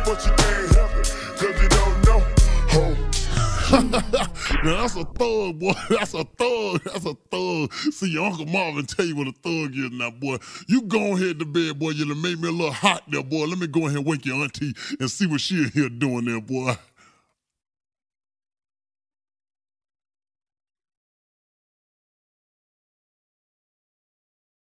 but you can't help it, cause you don't know. Ho. Now that's a thug, boy. That's a thug. That's a thug. See, your Uncle Marvin tell you what a thug is now, boy. You go ahead to bed, boy. You done made me a little hot there, boy. Let me go ahead and wake your auntie and see what she in here doing there, boy.